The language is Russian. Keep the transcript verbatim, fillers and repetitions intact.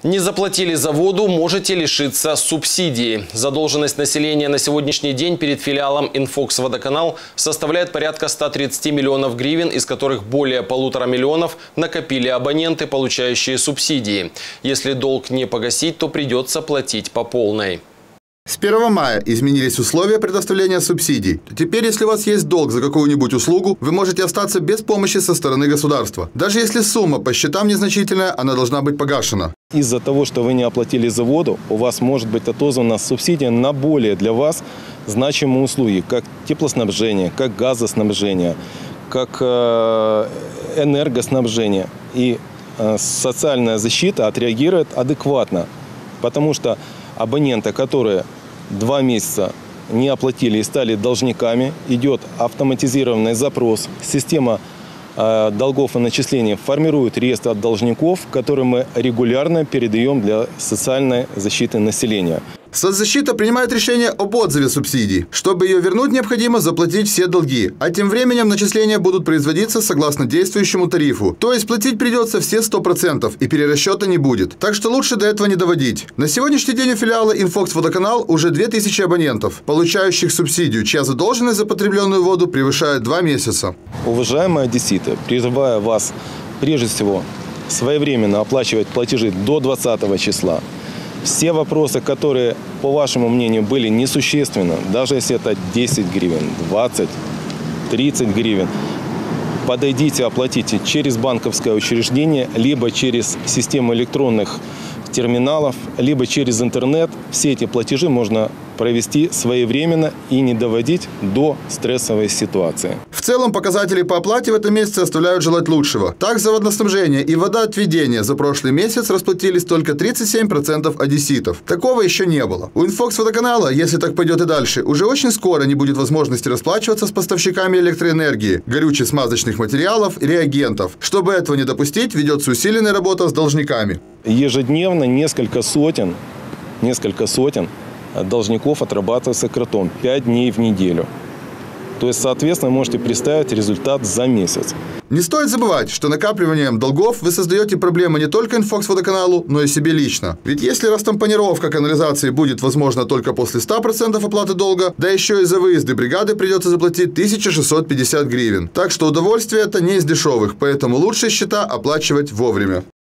Не заплатили за воду, можете лишиться субсидии. Задолженность населения на сегодняшний день перед филиалом «Инфокс-Водоканал» составляет порядка ста тридцати миллионов гривен, из которых более полутора миллионов накопили абоненты, получающие субсидии. Если долг не погасить, то придется платить по полной. С первого мая изменились условия предоставления субсидий. Теперь, если у вас есть долг за какую-нибудь услугу, вы можете остаться без помощи со стороны государства. Даже если сумма по счетам незначительная, она должна быть погашена. Из-за того, что вы не оплатили за воду, у вас может быть отозвана субсидия на более для вас значимые услуги, как теплоснабжение, как газоснабжение, как энергоснабжение. И социальная защита отреагирует адекватно, потому что абоненты, которые два месяца не оплатили и стали должниками, идет автоматизированный запрос. Система э, долгов и начислений формирует реестр должников, который мы регулярно передаем для социальной защиты населения. Соцзащита принимает решение об отзыве субсидий. Чтобы ее вернуть, необходимо заплатить все долги. А тем временем начисления будут производиться согласно действующему тарифу. То есть платить придется все сто процентов и перерасчета не будет. Так что лучше до этого не доводить. На сегодняшний день у филиала «Инфокс-Водоканал» уже две тысячи абонентов, получающих субсидию, чья задолженность за потребленную воду превышает два месяца. Уважаемые одесситы, призываю вас прежде всего своевременно оплачивать платежи до двадцатого числа. Все вопросы, которые, по вашему мнению, были несущественны, даже если это десять гривен, двадцать, тридцать гривен, подойдите, оплатите через банковское учреждение, либо через систему электронных терминалов, либо через интернет. Все эти платежи можно провести своевременно и не доводить до стрессовой ситуации. В целом показатели по оплате в этом месяце оставляют желать лучшего. Так, за водоснабжение и водоотведение за прошлый месяц расплатились только тридцать семь процентов одесситов. Такого еще не было. У «Инфокс-Водоканала», если так пойдет и дальше, уже очень скоро не будет возможности расплачиваться с поставщиками электроэнергии, горюче-смазочных материалов и реагентов. Чтобы этого не допустить, ведется усиленная работа с должниками. Ежедневно несколько сотен, несколько сотен должников отрабатывается кротом пять дней в неделю. То есть, соответственно, можете представить результат за месяц. Не стоит забывать, что накапливанием долгов вы создаете проблемы не только «Инфокс-Водоканалу», но и себе лично. Ведь если растампонировка канализации будет возможна только после ста процентов оплаты долга, да еще и за выезды бригады придется заплатить тысячу шестьсот пятьдесят гривен. Так что удовольствие это не из дешевых, поэтому лучше счета оплачивать вовремя.